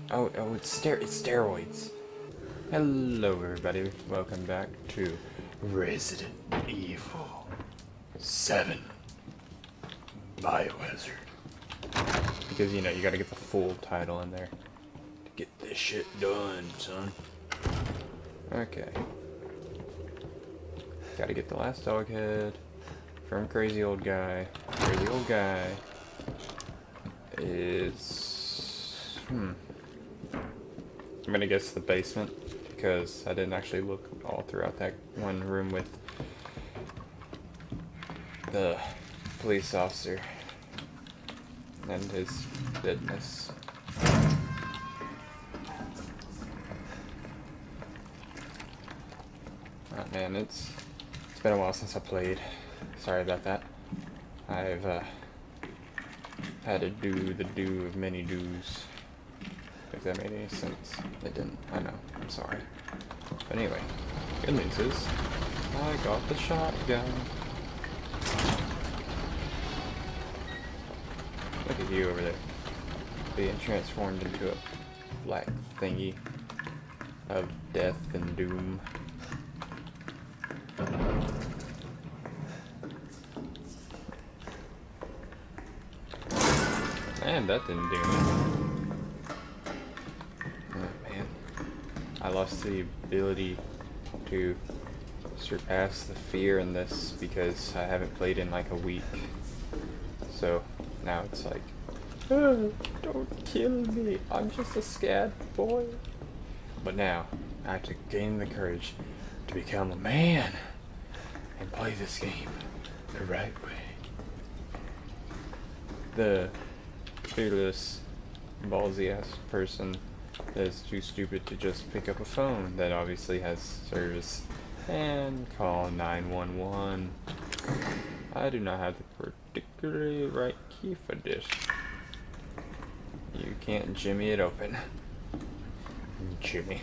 Oh, it's steroids. Hello, everybody. Welcome back to Resident Evil 7 Biohazard. Because, you know, you gotta get the full title in there to get this shit done, son. Okay. Gotta get the last dog head from Crazy Old Guy. Crazy Old Guy is... I'm gonna guess the basement, because I didn't actually look all throughout that one room with the police officer and his deadness. Oh man, it's been a while since I played. Sorry about that. I've had to do the do of many do's. If that made any sense. It didn't. I know. I'm sorry. But anyway, good news is I got the shotgun. Look at you over there, being transformed into a black thingy of death and doom. And that didn't do me. I lost the ability to surpass the fear in this because I haven't played in like a week. So now it's like, oh, don't kill me, I'm just a scared boy. But now I have to gain the courage to become a man and play this game the right way. The fearless, ballsy ass person that's too stupid to just pick up a phone that obviously has service and call 911. I do not have the particularly right key for this. You can't jimmy it open. Jimmy.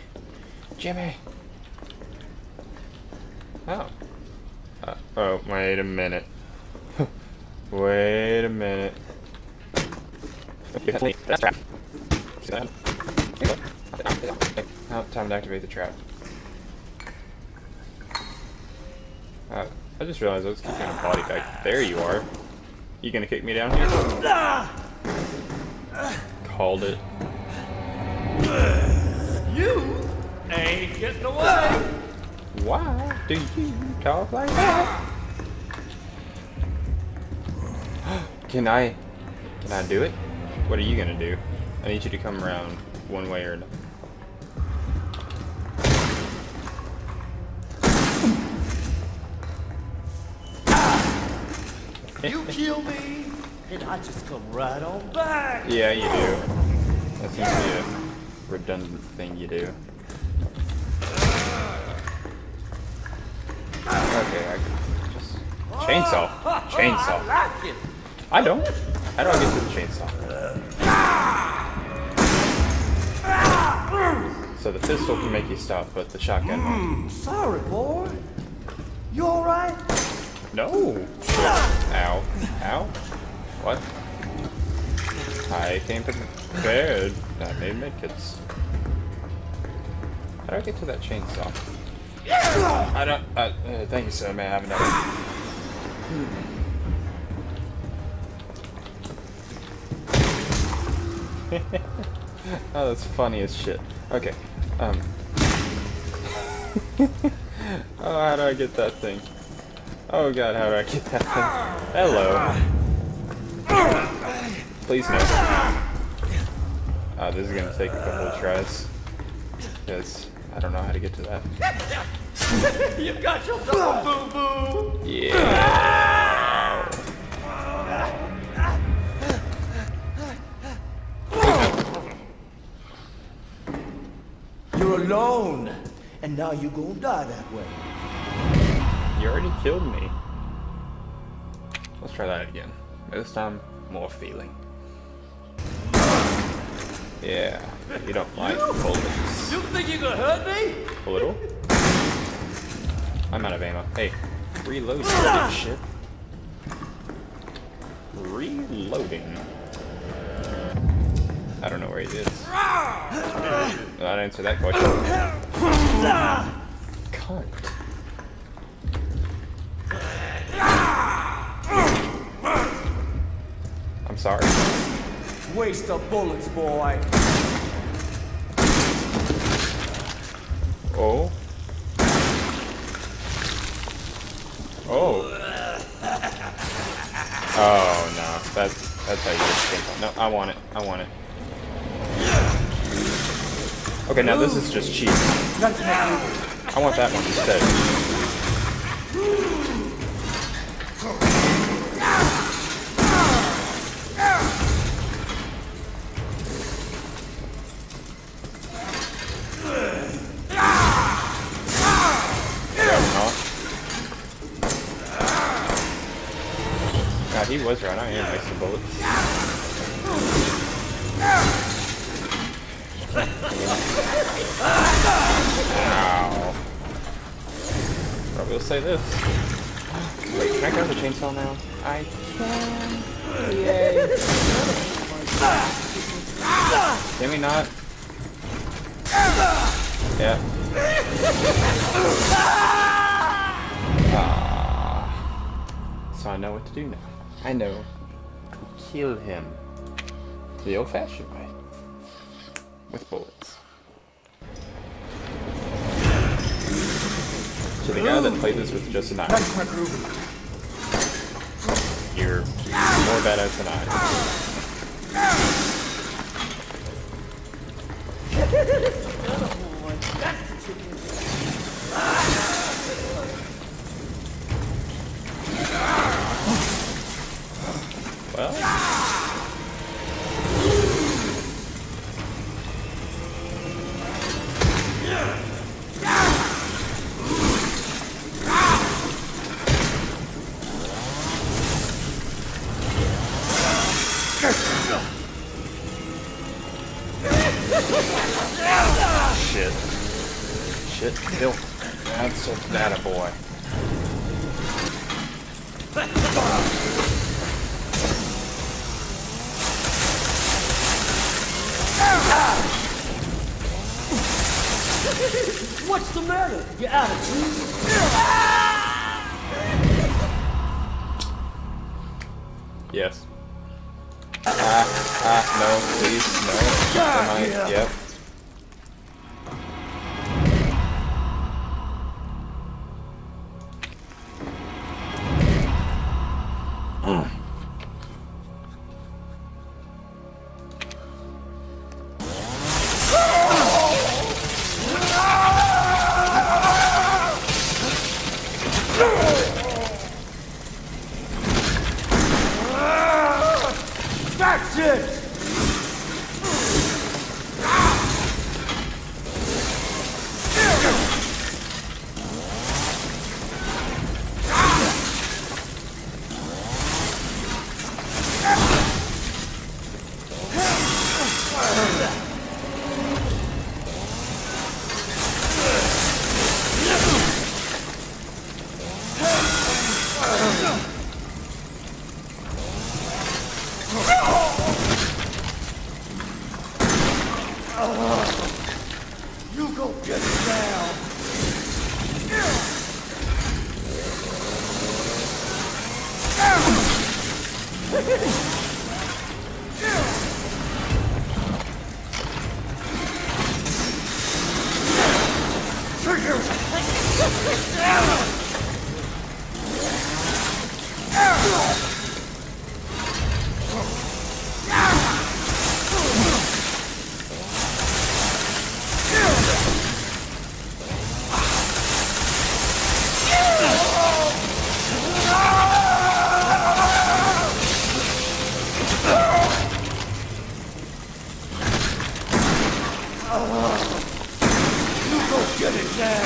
Oh. Oh, wait a minute. Wait a minute. Oh, time to activate the trap. I just realized I was kicking a body back. There you are. You gonna kick me down here? Called it. You ain't getting away. Why do you talk like that? Can I do it? What are you gonna do? I need you to come around one way or another. You kill me, and I just come right on back. Yeah, you do. That seems to be a redundant thing you do. Okay, I just... Chainsaw. Chainsaw. I like it. I don't. How do I get to the chainsaw? So the pistol can make you stop, but the shotgun won't. Sorry, boy. You all right? No! Ow. Ow. What? I came prepared. I made medkits. How do I get to that chainsaw? I don't... thank you, sir. May I have another? Oh, that's funny as shit. Okay. Oh, how do I get that thing? Oh god, how do I get that thing? Hello. Please no. This is gonna take a couple of tries. Because I don't know how to get to that. You got yourself a boo-boo. Yeah. You're alone, and now you're gonna die that way. You already killed me. Let's try that again. This time, more feeling. Yeah, you don't like bullets. You think you gonna hurt me? A little? I'm out of ammo. Hey, reload this shit. Reloading. I don't know where he is. Not answer that question. Cunt. I'm sorry. Waste of bullets, boy. Oh. Oh. Oh no. That's how you escape. No, I want it. I want it. Okay, now this is just cheap. I want that one instead. God, he was right. I am wasting bullets. Ow. Probably will say this. Wait, can I grab the chainsaw now? I can. Yay. Can we not? Yeah. So I know what to do now. I know to kill him the old-fashioned way. With bullets. So the guy that played this with just an eye. You're more badass than I. Well. Shit. Shit, kill. That's a data boy. What's the matter? You out of juice? Yes. No, please, no. Yep. That's it! You go get it down! You go get it now!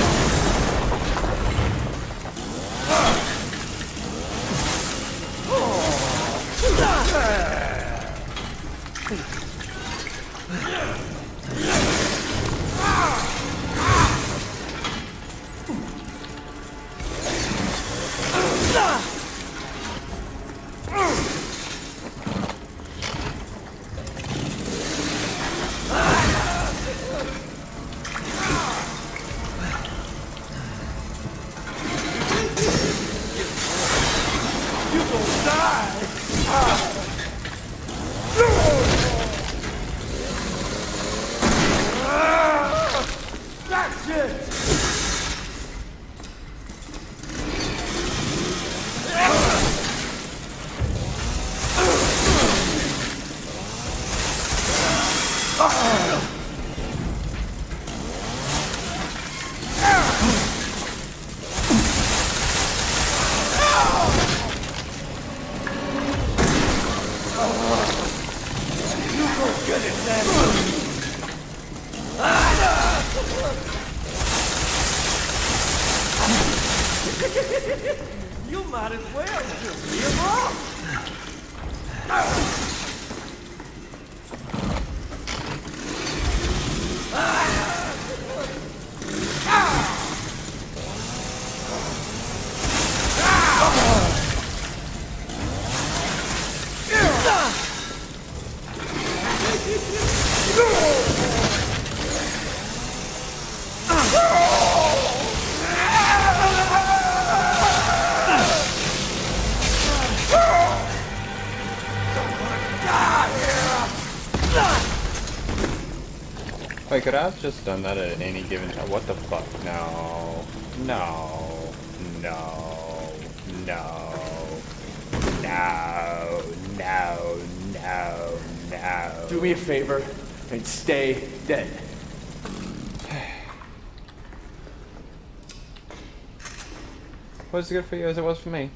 You might as well just give up. Wait, could I have just done that at any given time? What the fuck? No. No. No. No. No. No. No. No. Do me a favor and stay dead. Was as good for you as it was for me.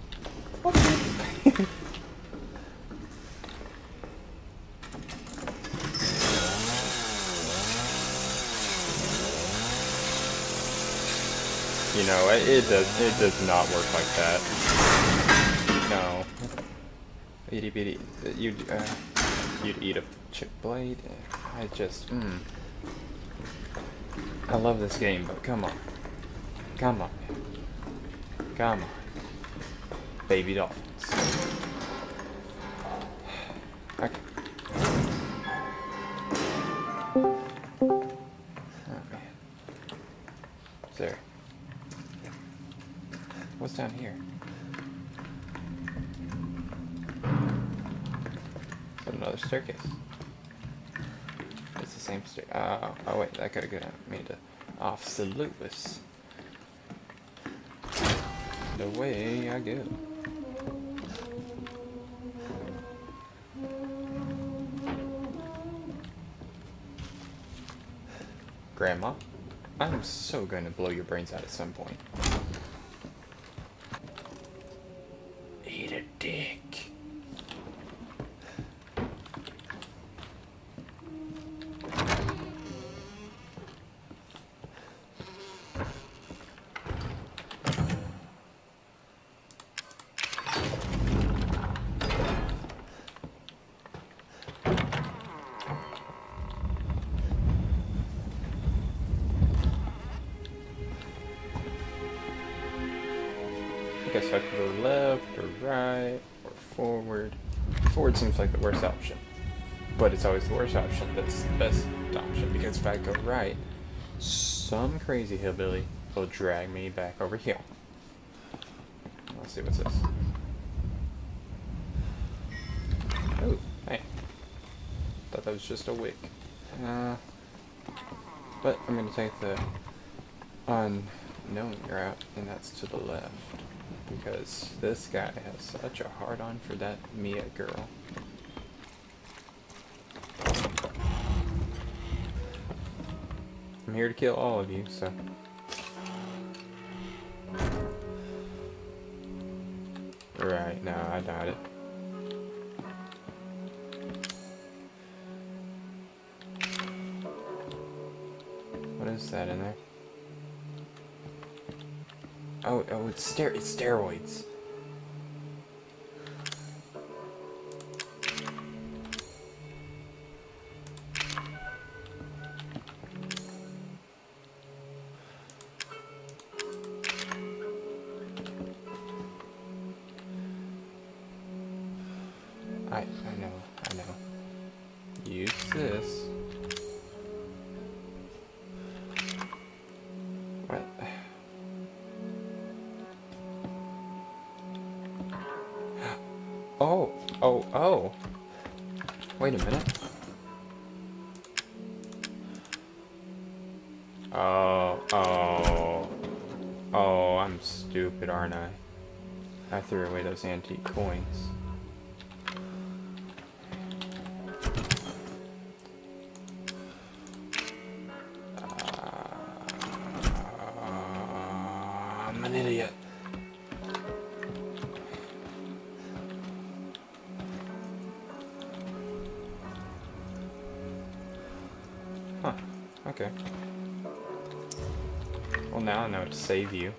You know, it does not work like that. No. Itty bitty. You'd eat a chip blade. I just, I love this game, but come on. Come on. Come on. Baby dolphins. Okay. Oh man. There. What's down here? Is that another staircase? It's the same stair. Oh wait, that could have got me to Officer Lewis. The way I go. Grandma, I'm so going to blow your brains out at some point. Eat a dick. I guess I could go left or right or forward. Forward seems like the worst option. But it's always the worst option that's the best option, because if I go right, some crazy hillbilly will drag me back over here. Let's see what's this. Oh, hey. Thought that was just a wick. But I'm gonna take the unknown route, and that's to the left. Because this guy has such a hard-on for that Mia girl. I'm here to kill all of you, so... Right, no, I doubt it. What is that in there? Oh, it's steroids. I know. Use this. What? Oh. Wait a minute. Oh, I'm stupid, aren't I? I threw away those antique coins. Huh. Okay. Well, now I know to save you.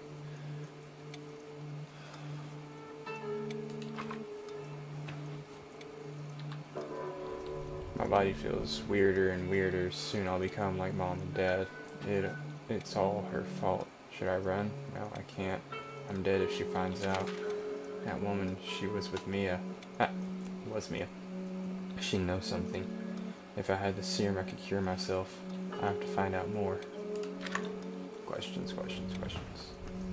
My body feels weirder and weirder. Soon I'll become like Mom and Dad. It's all her fault. Should I run? No, I can't. I'm dead if she finds out. That woman, she was with Mia. Was Mia. She knows something. If I had the serum, I could cure myself. I have to find out more. Questions, questions, questions.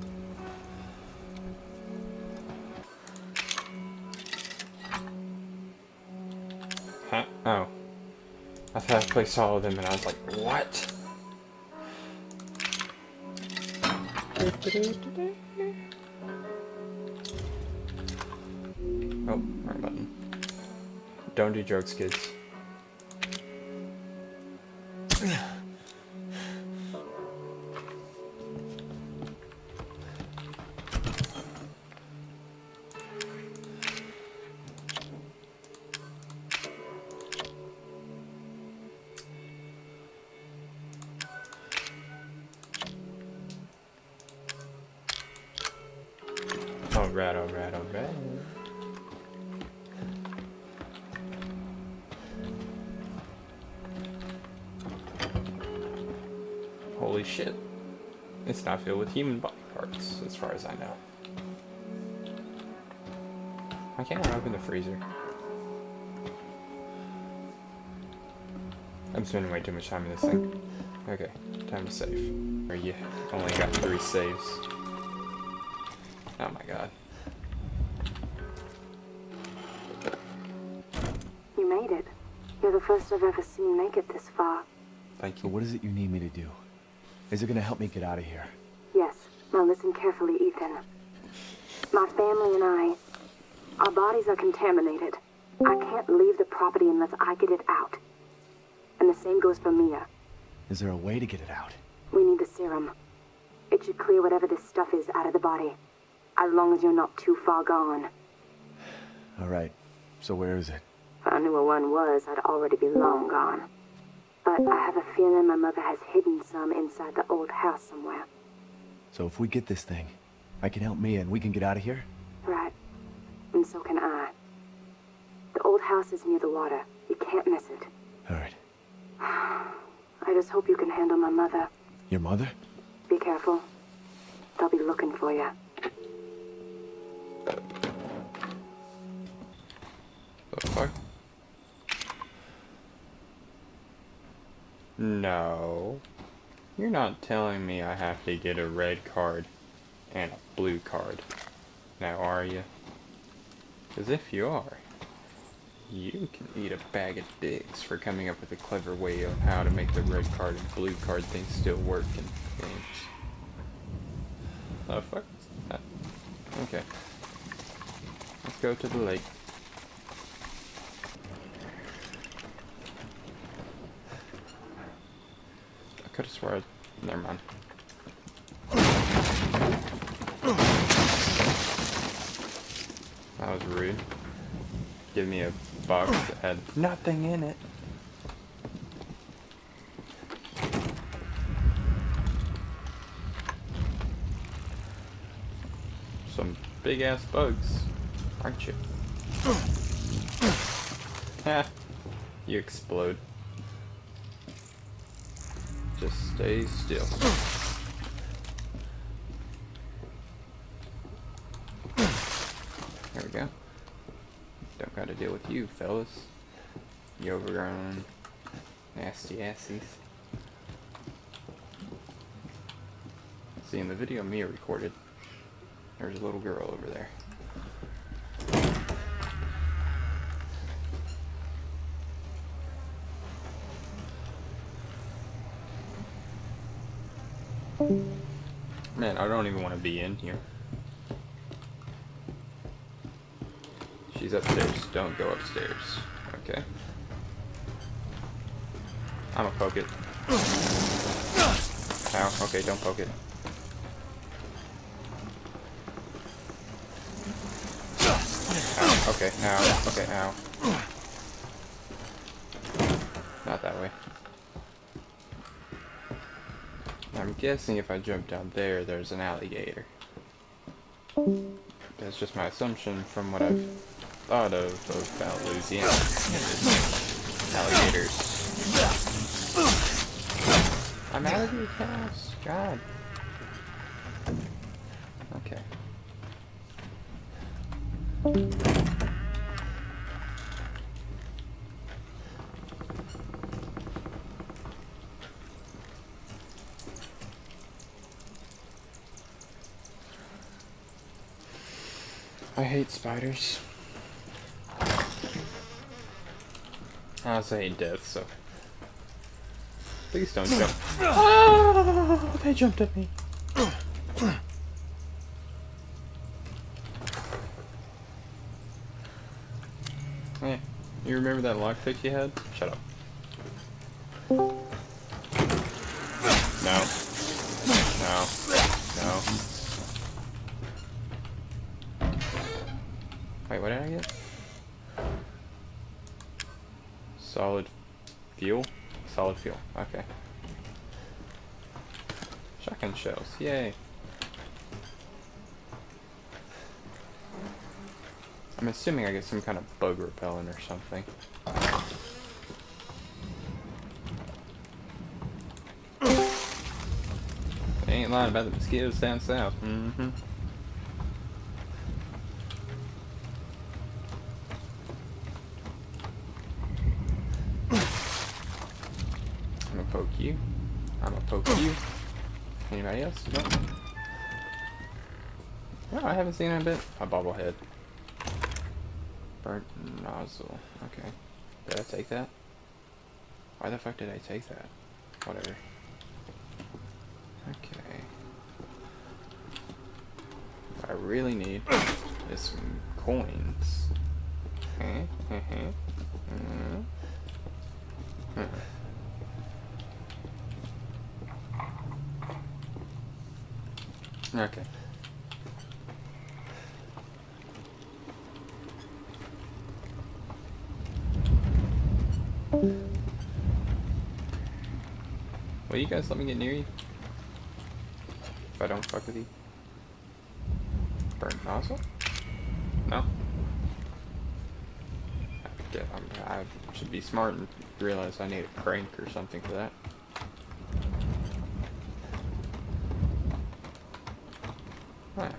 Huh? Oh. I thought I placed all of them and I was like, what? Oh, wrong button. Don't do drugs, kids. Alright, alright, alright. Holy shit. It's not filled with human body parts, as far as I know. Why can't I open the freezer? I'm spending way too much time in this thing. Okay, time to save. Or you only got 3 saves. Oh my god. You made it. You're the first I've ever seen make it this far. Thank So you. what is it you need me to do? Is it gonna help me get out of here? Yes. Now listen carefully, Ethan. My family and our bodies are contaminated. I can't leave the property unless I get it out. And the same goes for Mia. Is there a way to get it out? We need the serum. It should clear whatever this stuff is out of the body. As long as you're not too far gone. Alright, so where is it? If I knew where one was, I'd already be long gone. But I have a feeling my mother has hidden some inside the old house somewhere. So if we get this thing, I can help Mia and we can get out of here? Right. And so can I. The old house is near the water. You can't miss it. Alright. I just hope you can handle my mother. Your mother? Be careful. They'll be looking for you. The fuck? No. You're not telling me I have to get a red card and a blue card. Now are you? Because if you are, you can eat a bag of dicks for coming up with a clever way on how to make the red card and blue card thing still work in games. Oh fuck. Okay. Let's go to the lake. I could have sworn. Never mind. That was rude. Give me a box that had nothing in it. Some big ass bugs, aren't you? Ha! You explode. Just stay still. There we go. Don't gotta deal with you, fellas. You overgrown nasty assies. See, in the video Mia recorded, there's a little girl over there. Man, I don't even want to be in here. She's upstairs. Don't go upstairs. Okay. I'm gonna poke it. Ow. Okay, don't poke it. Ow. Okay, ow. Okay, ow. Not that way. I'm guessing if I jump down there, there's an alligator. That's just my assumption from what I've thought of about Louisiana. Alligators. I'm out of your house. God. Okay. I hate spiders. I also hate death, so please don't jump. Oh, they jumped at me. Hey, you remember that lockpick you had? Shut up. No. No. No. Wait, what did I get? Solid fuel? Solid fuel, okay. Shotgun shells, yay. I'm assuming I get some kind of bug repellent or something. They ain't lying about the mosquitoes down south. Mm-hmm. I'm gonna poke you. I'm gonna poke you. Anybody else? No. No, I haven't seen it in a bit. A bobblehead. Burnt nozzle. Okay. Did I take that? Why the fuck did I take that? Whatever. Okay. What I really need is some coins. Okay. Will you guys let me get near you? If I don't fuck with you? Burnt nozzle? No? I should be smart and realize I need a crank or something for that. Huh.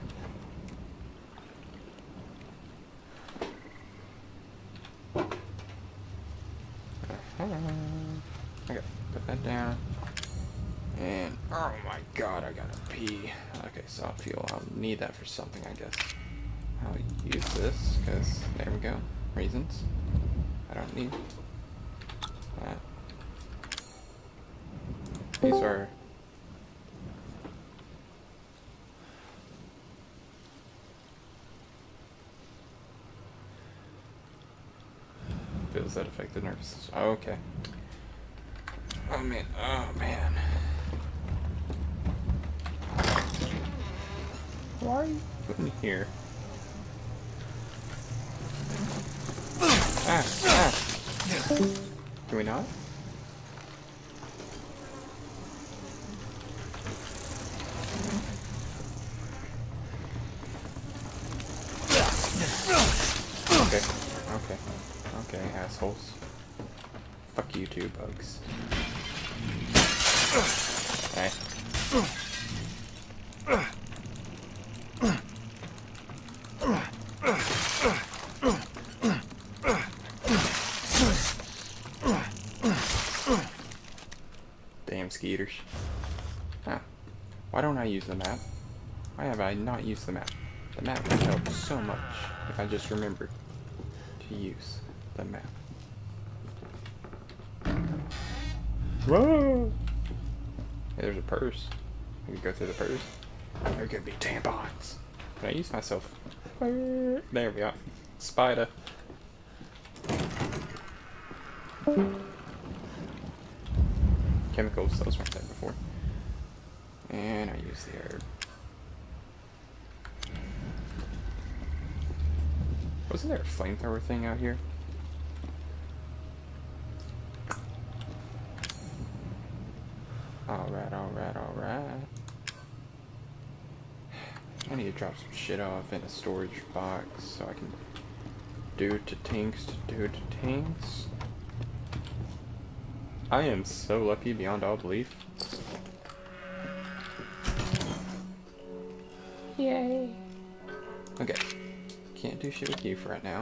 Okay, put that down. And, oh my god, I gotta pee. Okay, soft fuel. I'll need that for something, I guess. I'll use this, because, there we go. Reasons. I don't need that. These are... Pills that affect the nervous system. Oh, okay. Oh man, oh man. Why are you putting here? Ah, ah. Can we not? Okay, okay, okay, assholes. Fuck you too, bugs. Okay. Damn skeeters. Ah. Why don't I use the map? Why have I not used the map? The map would help so much if I just remembered to use the map. Whoa! Hey, there's a purse. I could go through the purse. There could be tampons. Can I use myself? There we go. Spider. Chemicals, those weren't there before. And I use the herb. Wasn't there a flamethrower thing out here? Alright, alright, alright. I need to drop some shit off in a storage box so I can do to tinks. I am so lucky beyond all belief. Yay. Okay. Can't do shit with you for right now.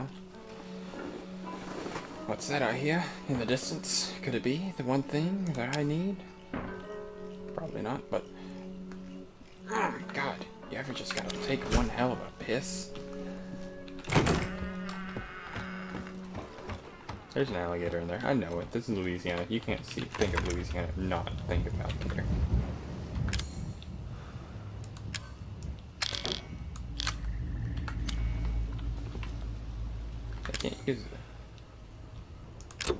What's that out here in the distance? Could it be the one thing that I need? Probably not, but... Oh my god. You ever just gotta take one hell of a piss? There's an alligator in there. I know it. This is Louisiana. You can't think of Louisiana and not think of alligator. I can't use it.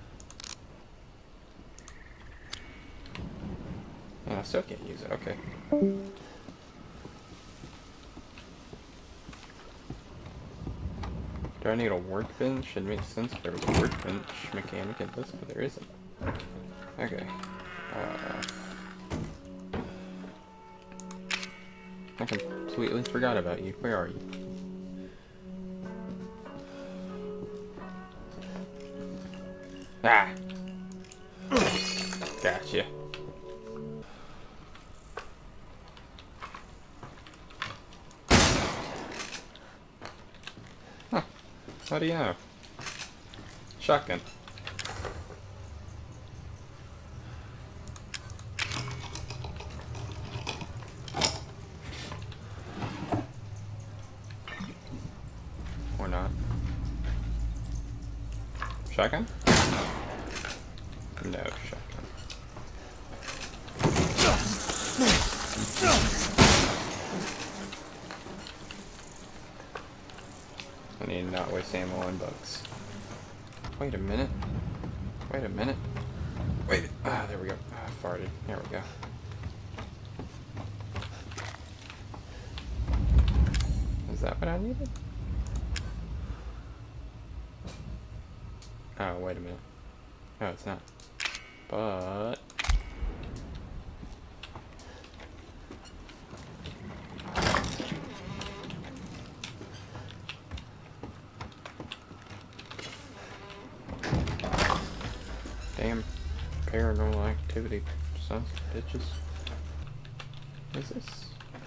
And I still can't use it. Okay. Do I need a workbench? It makes sense if there was a workbench mechanic in this, but there isn't. Okay. I completely forgot about you. Where are you? Ah! Gotcha. Huh. How do you know? Shotgun. Or not. Shotgun? No shotgun. I need to not waste ammo on bugs. Wait a minute. Wait a minute. Wait. Ah, there we go. Ah, I farted. There we go. Is that what I needed? Oh, wait a minute. No, it's not. But... damn paranormal activity, sons of bitches. What is this?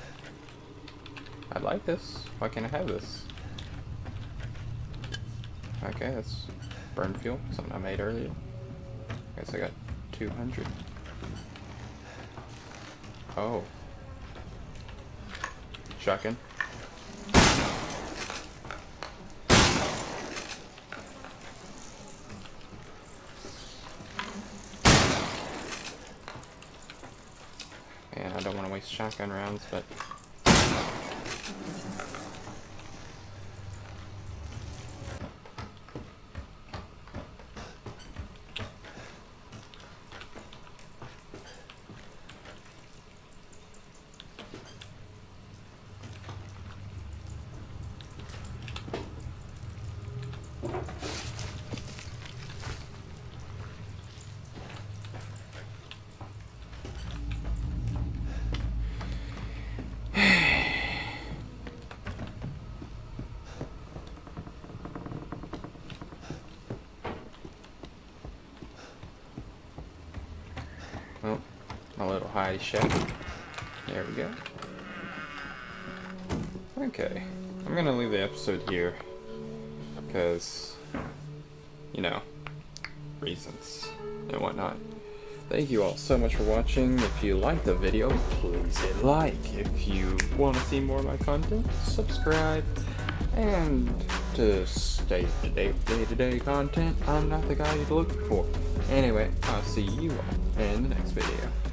I like this. Why can't I have this? Okay, that's burn fuel, something I made earlier. Guess I got 200. Oh. Shotgun. And I don't want to waste shotgun rounds, but... well, my little hidey shack. There we go. Okay, I'm gonna leave the episode here because, you know, reasons and whatnot. Thank you all so much for watching. If you liked the video, please hit like. If you want to see more of my content, subscribe. And to stay up to date with day-to-day content, I'm not the guy you're looking for. Anyway, I'll see you all in the next video.